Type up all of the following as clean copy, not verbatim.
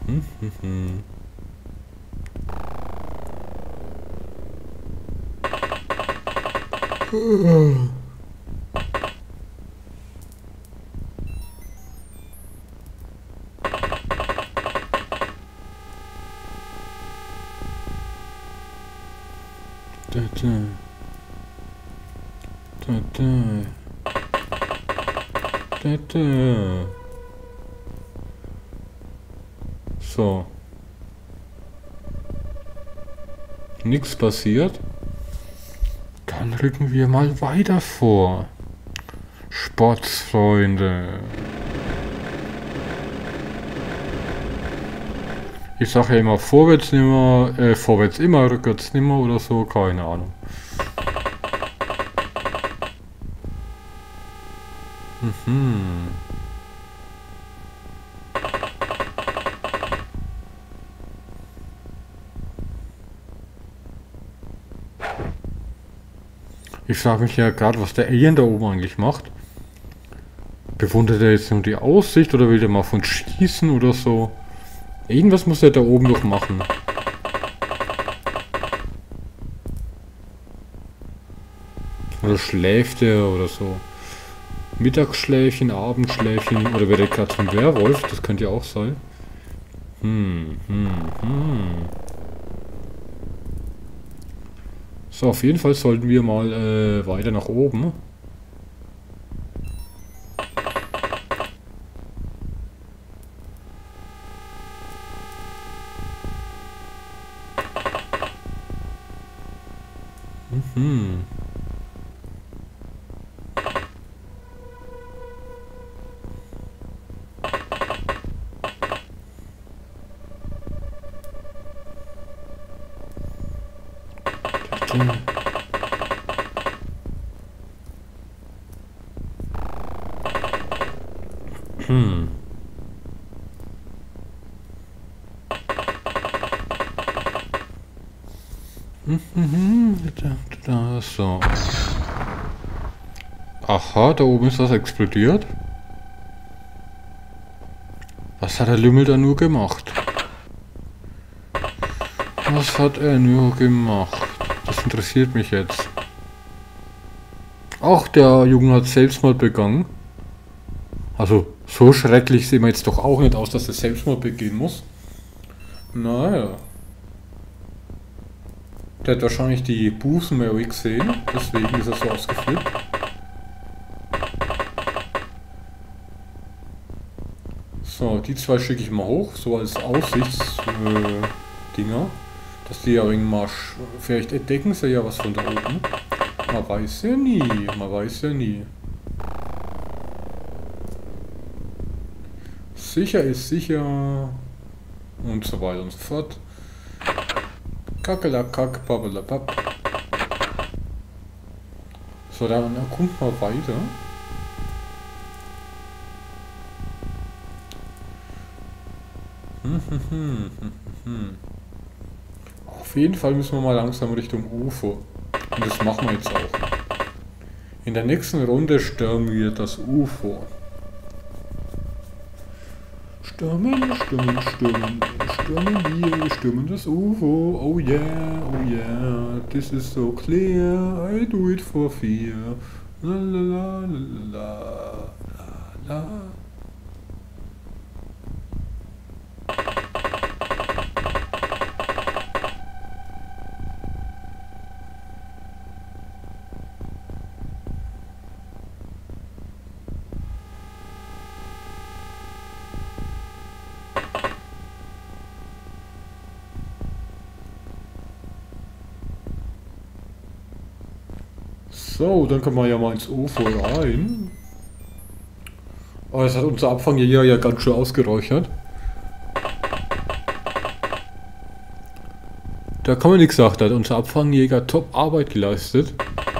So. Nichts passiert. Dann rücken wir mal weiter vor. Sportsfreunde. Ich sage ja immer vorwärts nimmer, vorwärts immer, rückwärts nimmer oder so, keine Ahnung. Ich frage mich ja gerade, was der Alien da oben eigentlich macht. Bewundert er jetzt nur die Aussicht oder will der mal von schießen oder so? Irgendwas muss er da oben noch machen. Oder schläft er oder so. Mittagsschläfchen, Abendschläfchen oder wird er gerade zum Werwolf? Das könnte ja auch sein. So, auf jeden Fall sollten wir mal weiter nach oben. So. Aha, da oben ist was explodiert. Was hat der Lümmel da nur gemacht? Was hat er nur gemacht? Das interessiert mich jetzt. Ach, der Junge hat Selbstmord begangen. Also, so schrecklich sehen wir jetzt doch auch nicht aus, dass er Selbstmord begehen muss. Naja. Der hat wahrscheinlich die Busen Mary gesehen, deswegen ist er so ausgeflippt. So, die zwei schicke ich mal hoch, so als Aussichtsdinger. Dass die ja irgendwann mal, vielleicht entdecken sie ja was von da oben. Man weiß ja nie, man weiß ja nie. Sicher ist sicher. Und so weiter und so fort. Kakelakack, babbelabab. So, dann erkunden wir weiter. Auf jeden Fall müssen wir mal langsam Richtung UFO. Und das machen wir jetzt auch. In der nächsten Runde stürmen wir das UFO. Stürmen, stürmen, stürmen, stürmen wir stürmen das UFO. Oh yeah, this is so clear. I do it for fear. La la la la la la. So, dann können wir ja mal ins UFO rein. Aber das hat unser Abfangjäger ja ganz schön ausgeräuchert. Da kann man nichts sagen, da hat unser Abfangjäger top Arbeit geleistet.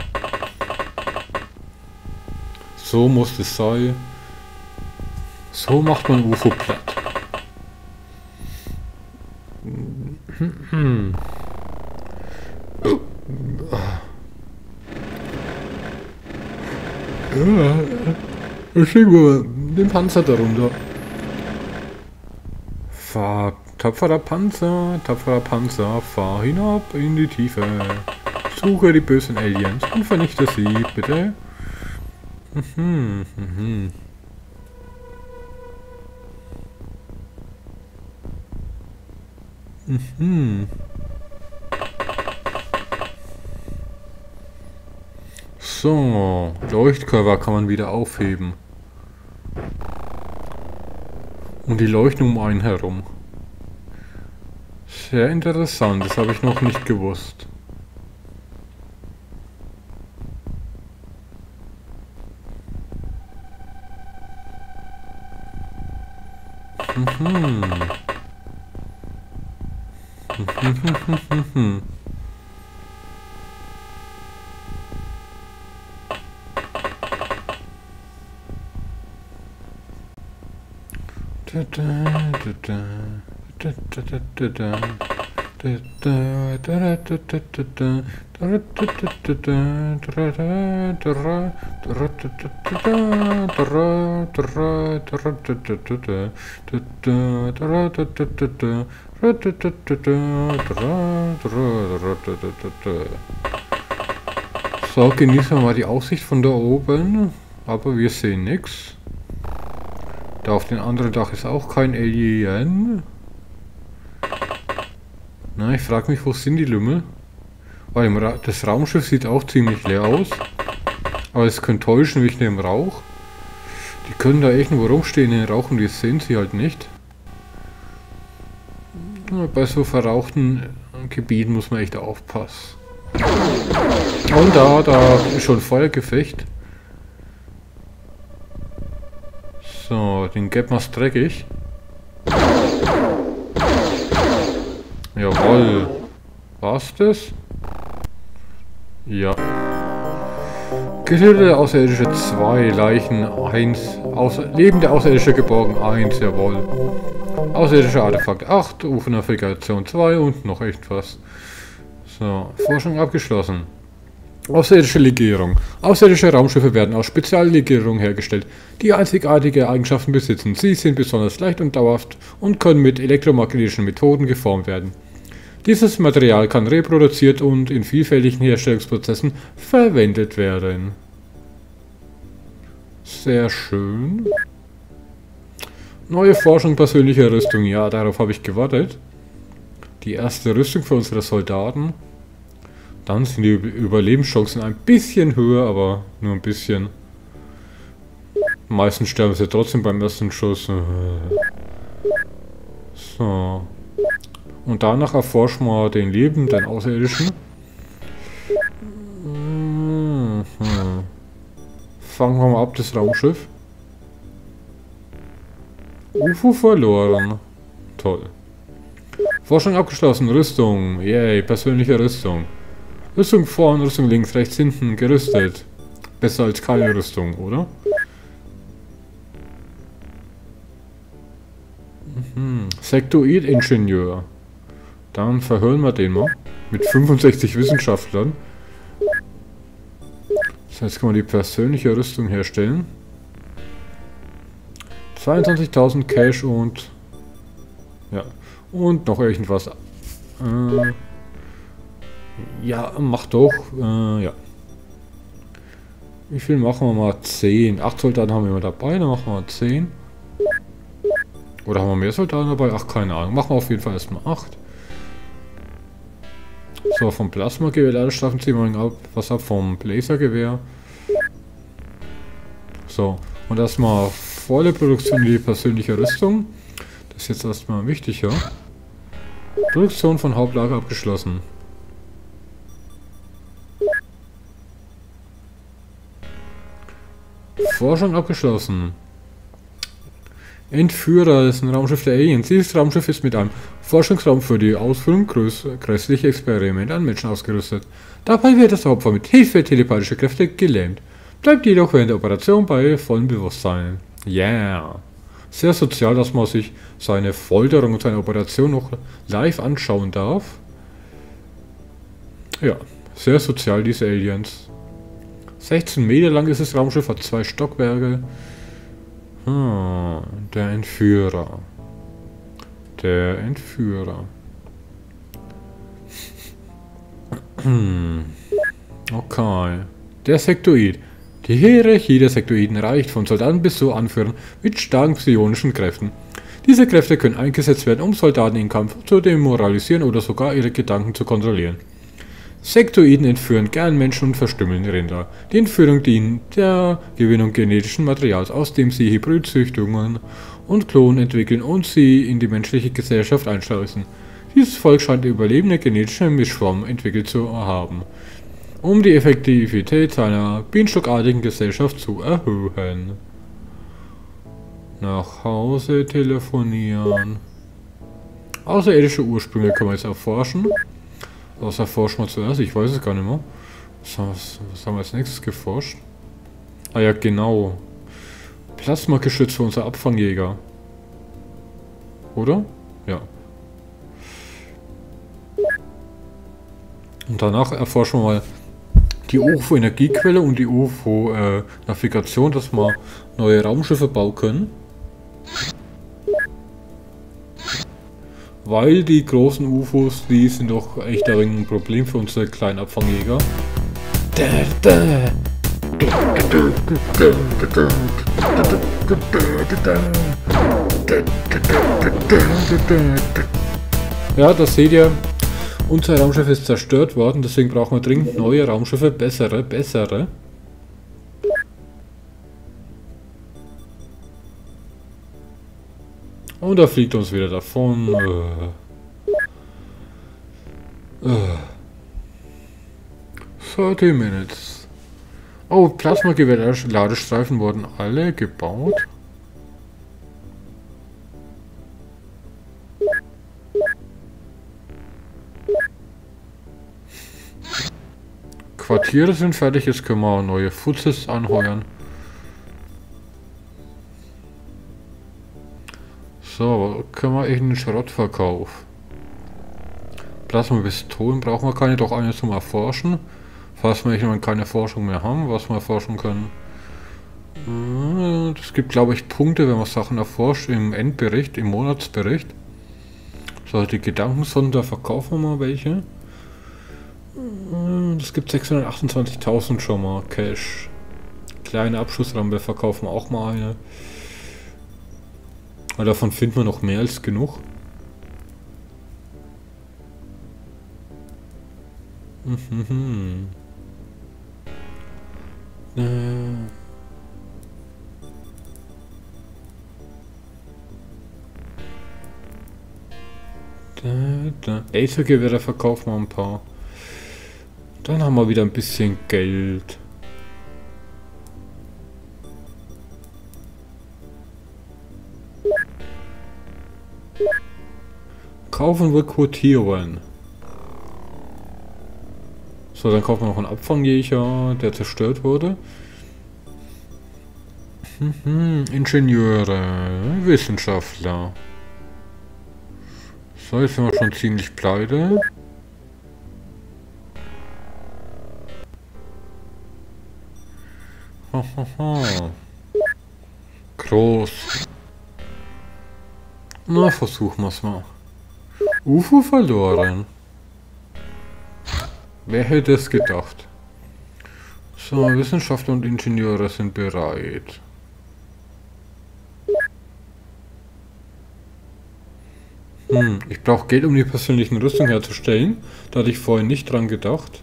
So muss es sein. So macht man UFO platt. Ja, schicken wir den Panzer darunter. Fuck. tapferer Panzer, fahr hinab in die Tiefe. Suche die bösen Aliens und vernichte sie, bitte. So, Leuchtkörper kann man wieder aufheben. Und die leuchten um einen herum. Sehr interessant, das habe ich noch nicht gewusst. So, genießen wir mal die Aussicht von da oben, aber wir sehen nichts. Da auf dem anderen Dach ist auch kein Alien. Na, ich frage mich, wo sind die Lümmel? Weil das Raumschiff sieht auch ziemlich leer aus. Aber es könnte täuschen wegen dem Rauch. Die können da irgendwo rumstehen in den Rauch und die sehen sie halt nicht. Bei so verrauchten Gebieten muss man echt aufpassen. Und da ist schon Feuergefecht. So, den Gap mal dreckig. Jawohl. War's das? Ja. Getötete Außerirdische 2, Leichen 1, lebende Außerirdische geborgen 1, jawohl. Außerirdische Artefakt 8, UFO-Navigation 2 und noch echt was. So, Forschung abgeschlossen. Außerirdische Legierung. Außerirdische Raumschiffe werden aus Speziallegierungen hergestellt, die einzigartige Eigenschaften besitzen. Sie sind besonders leicht und dauerhaft und können mit elektromagnetischen Methoden geformt werden. Dieses Material kann reproduziert und in vielfältigen Herstellungsprozessen verwendet werden. Sehr schön. Neue Forschung persönlicher Rüstung. Ja, darauf habe ich gewartet. Die erste Rüstung für unsere Soldaten. Dann sind die Überlebenschancen ein bisschen höher, aber nur ein bisschen. Meistens sterben sie trotzdem beim ersten Schuss. So. Und danach erforschen wir den lebenden Außerirdischen. Fangen wir mal ab, das Raumschiff. UFO verloren. Toll. Forschung abgeschlossen. Rüstung. Yay, persönliche Rüstung. Rüstung vorn, Rüstung links, rechts, hinten, gerüstet. Besser als keine Rüstung, oder? Sektoid-Ingenieur. Dann verhören wir den mal. Mit 65 Wissenschaftlern. So, jetzt können wir die persönliche Rüstung herstellen. 22.000 Cash und... Ja. Und noch irgendwas. Ja, mach doch. Ja. Wie viel machen wir mal? 10. 8 Soldaten haben wir immer dabei, dann machen wir mal 10. Oder haben wir mehr Soldaten dabei? Ach, keine Ahnung. Machen wir auf jeden Fall erstmal 8. So, vom Plasmagewehr Ladestrafen ziehen wir ab. Was ab vom Lasergewehr. So, und erstmal volle Produktion die persönliche Rüstung. Das ist jetzt erstmal wichtiger. Produktion von Hauptlager abgeschlossen. Forschung abgeschlossen. Entführer ist ein Raumschiff der Aliens. Dieses Raumschiff ist mit einem Forschungsraum für die Ausführung grässlicher Experimente an Menschen ausgerüstet. Dabei wird das Opfer mit Hilfe telepathischer Kräfte gelähmt. Bleibt jedoch während der Operation bei vollem Bewusstsein. Yeah. Sehr sozial, dass man sich seine Folterung und seine Operation noch live anschauen darf. Ja, sehr sozial, diese Aliens. 16 Meter lang ist das Raumschiff, hat 2 Stockwerke. Der Entführer. Der Entführer. Okay. Der Sektoid. Die Hierarchie der Sektoiden reicht von Soldaten bis zu Anführern mit starken psionischen Kräften. Diese Kräfte können eingesetzt werden, um Soldaten im Kampf zu demoralisieren oder sogar ihre Gedanken zu kontrollieren. Sektoiden entführen gern Menschen und verstümmeln Rinder. Die Entführung dient der Gewinnung genetischen Materials, aus dem sie Hybridzüchtungen und Klonen entwickeln und sie in die menschliche Gesellschaft einschleusen. Dieses Volk scheint überlebende genetische Mischformen entwickelt zu haben, um die Effektivität seiner bienenstockartigen Gesellschaft zu erhöhen. Nach Hause telefonieren. Außerirdische Ursprünge können wir jetzt erforschen. Was erforschen wir zuerst? Ich weiß es gar nicht mehr. Was haben wir als nächstes geforscht? Ah ja, genau. Plasmageschütz für unser Abfangjäger. Oder? Ja. Und danach erforschen wir mal die UFO-Energiequelle und die UFO-Navigation, dass wir neue Raumschiffe bauen können. Weil die großen UFOs, die sind doch echt ein Problem für unsere kleinen Abfangjäger. Ja, das seht ihr. Unser Raumschiff ist zerstört worden, deswegen brauchen wir dringend neue Raumschiffe, bessere. Und er fliegt uns wieder davon. 30 Minutes. Oh, Plasmagewehr-Ladestreifen wurden alle gebaut. Quartiere sind fertig, jetzt können wir neue Fuzzes anheuern. So, können wir einen Schrottverkauf. Plasmapistolen brauchen wir keine, doch eine zum Erforschen. Falls wir irgendwann keine Forschung mehr haben, was wir erforschen können. Es gibt, glaube ich, Punkte, wenn man Sachen erforscht im Endbericht, im Monatsbericht. So, die Gedankensonden, da verkaufen wir mal welche. Es gibt 628.000 schon mal Cash. Kleine Abschussrampe verkaufen wir auch mal eine. Aber davon finden wir noch mehr als genug. Lasergewehre verkaufen wir ein paar. Dann haben wir wieder ein bisschen Geld. Kaufen wir Quotieren. So, dann kaufen wir noch einen Abfangjäger, der zerstört wurde. Ingenieure, Wissenschaftler. So, jetzt sind wir schon ziemlich pleite. Groß. Na, versuchen wir es mal. UFO verloren. Wer hätte es gedacht? So, Wissenschaftler und Ingenieure sind bereit. Ich brauche Geld, um die persönlichen Rüstungen herzustellen. Da hatte ich vorhin nicht dran gedacht.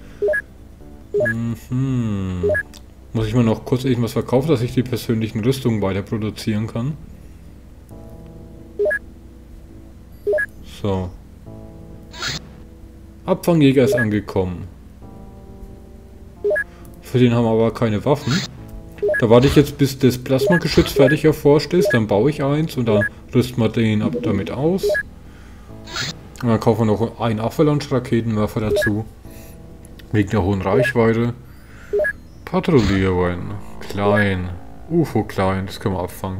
Muss ich mal noch kurz irgendwas verkaufen, dass ich die persönlichen Rüstungen weiter produzieren kann. So. Abfangjäger ist angekommen. Für den haben wir aber keine Waffen. Da warte ich jetzt, bis das Plasmageschütz fertig erforscht ist. Dann baue ich eins und dann rüsten wir den damit aus. Und dann kaufen wir noch einen Avalanche-Raketenwerfer dazu. Wegen der hohen Reichweite. Patrouillieren. Klein. UFO klein, das können wir abfangen.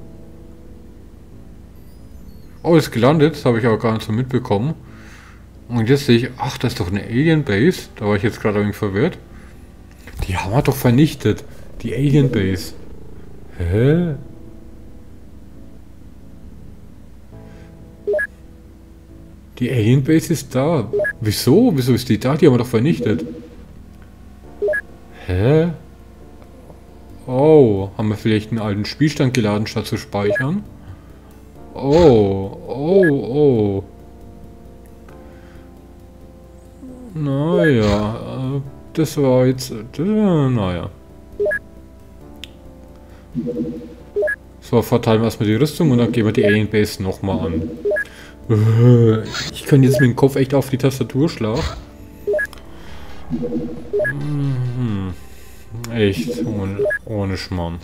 Oh, ist gelandet, das habe ich aber gar nicht so mitbekommen. Und jetzt sehe ich, ach, das ist doch eine Alien Base. Da war ich jetzt gerade ein wenig verwirrt. Die haben wir doch vernichtet. Die Alien Base. Hä? Die Alien Base ist da. Wieso? Wieso ist die da? Die haben wir doch vernichtet. Hä? Oh, haben wir vielleicht einen alten Spielstand geladen, statt zu speichern? Oh, oh, oh. Naja, das war jetzt... naja. So, verteilen wir erstmal die Rüstung und dann gehen wir die Alien Base nochmal an. Ich kann jetzt mit dem Kopf echt auf die Tastatur schlagen. Echt, ohne Schmarrn.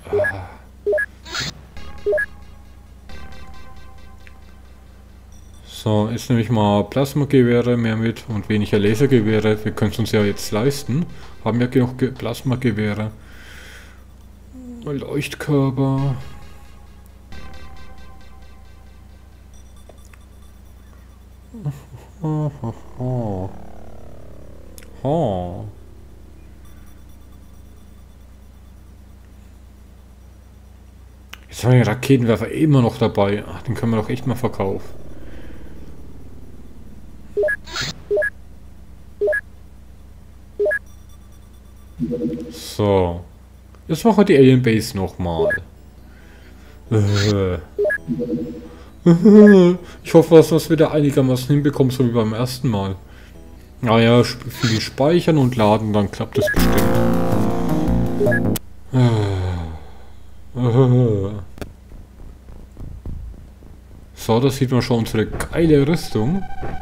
So, jetzt nehme ich mal Plasmagewehre mehr mit und weniger Lasergewehre. Wir können es uns ja jetzt leisten. Haben ja genug Plasmagewehre. Leuchtkörper. Jetzt haben wir den Raketenwerfer immer noch dabei. Ach, den können wir doch echt mal verkaufen. So. Jetzt machen wir die Alien Base nochmal. Ich hoffe, dass wir es wieder einigermaßen hinbekommen, so wie beim ersten Mal. Naja, viel speichern und laden, dann klappt es bestimmt. So, da sieht man schon unsere geile Rüstung.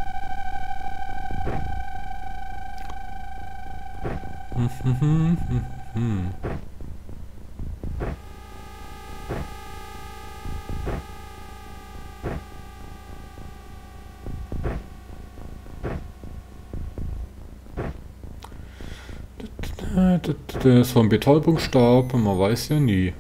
So ein Betäubungsstab, man weiß ja nie.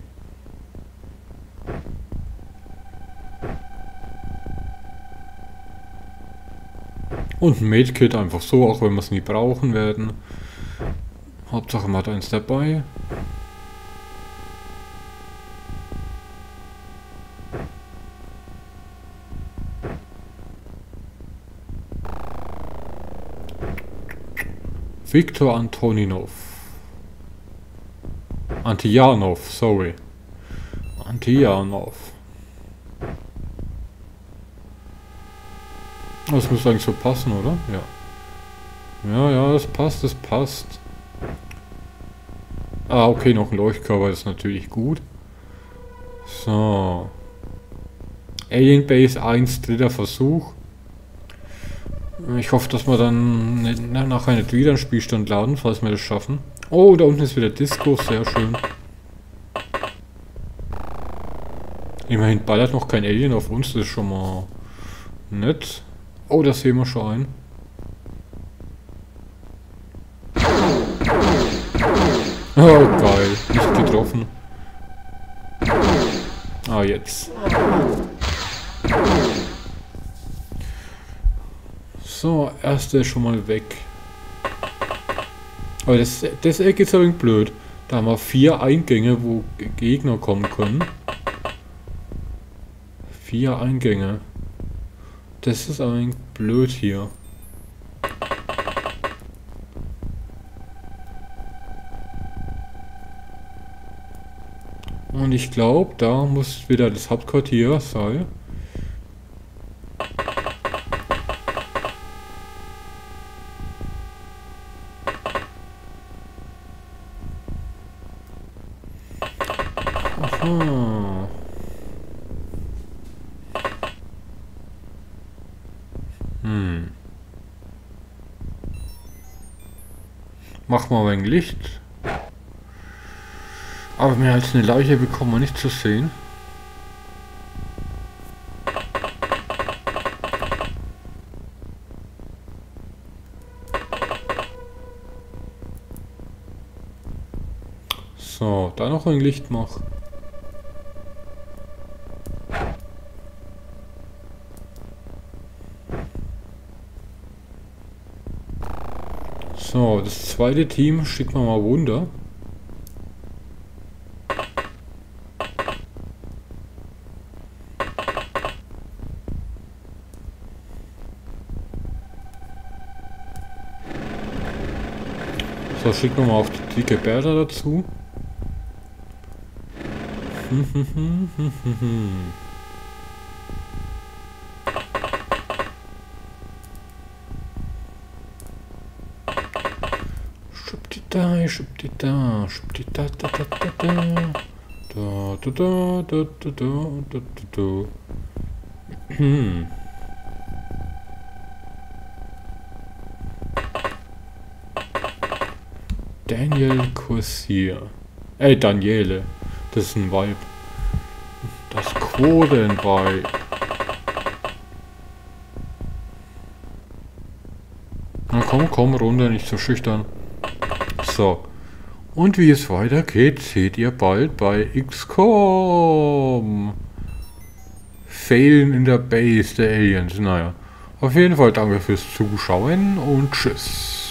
Und ein Medkit einfach so, auch wenn wir es nie brauchen werden. Hauptsache man hat eins dabei. Viktor Antoninov. Antijanov, sorry. Antijanov. Das muss eigentlich so passen, oder? Ja. Ja, ja, das passt, das passt. Ah, okay, noch ein Leuchtkörper, das ist natürlich gut. So. Alien Base 1, dritter Versuch. Ich hoffe, dass wir dann nachher nicht wieder einen Spielstand laden, falls wir das schaffen. Oh, da unten ist wieder Disco, sehr schön. Immerhin ballert noch kein Alien auf uns, das ist schon mal nett. Oh, das sehen wir schon ein. Oh, geil. Nicht getroffen. Ah, jetzt. So, erste ist schon mal weg. Aber das Eck ist ein wenig blöd. Da haben wir 4 Eingänge, wo Gegner kommen können. 4 Eingänge. Das ist ein wenig blöd hier. Und ich glaube, da muss wieder das Hauptquartier sein. Aha. Mach mal ein Licht. Aber mehr als eine Leiche bekommen wir nicht zu sehen. So, da noch ein Licht machen. So, das zweite Team schicken wir mal runter. So, schicken wir mal auf die dicke Bertha dazu. Schubdida, schubdida, schubdida, da, da, da, da. Da, da, da, da, da, da, da, da. Daniel Kursier. Ey, Daniele. Das ist ein Weib. Das Quotenweib. Na komm, komm runter, nicht so schüchtern. So. Und wie es weitergeht, seht ihr bald bei XCOM. Failen in der Base der Aliens. Naja. Auf jeden Fall danke fürs Zuschauen und tschüss.